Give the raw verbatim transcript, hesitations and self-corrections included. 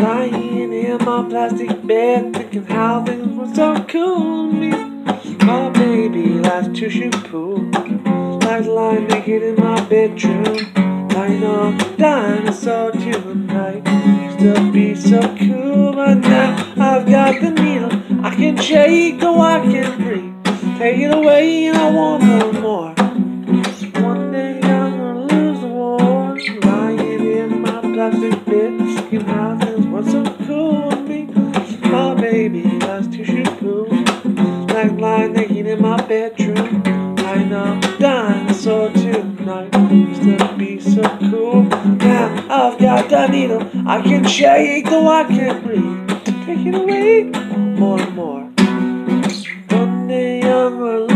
Lying in my plastic bed, thinking how things were so cool to me. My baby likes to shoot pool, likes lying naked in my bedroom. I know dinosaur tonight, still be so cool. But now I've got the needle, I can shake or I can breathe. Take it away and I want no more. One day I'm gonna lose the war. Lying in my plastic bed, thinking how things were so cool to me. My baby likes to shoot pool, like lying naked in my bedroom. I know dinosaur tonight, still be so cool. Now I've got the needle, I can shake though I can't breathe. Take it away more and more. One day I'm gonna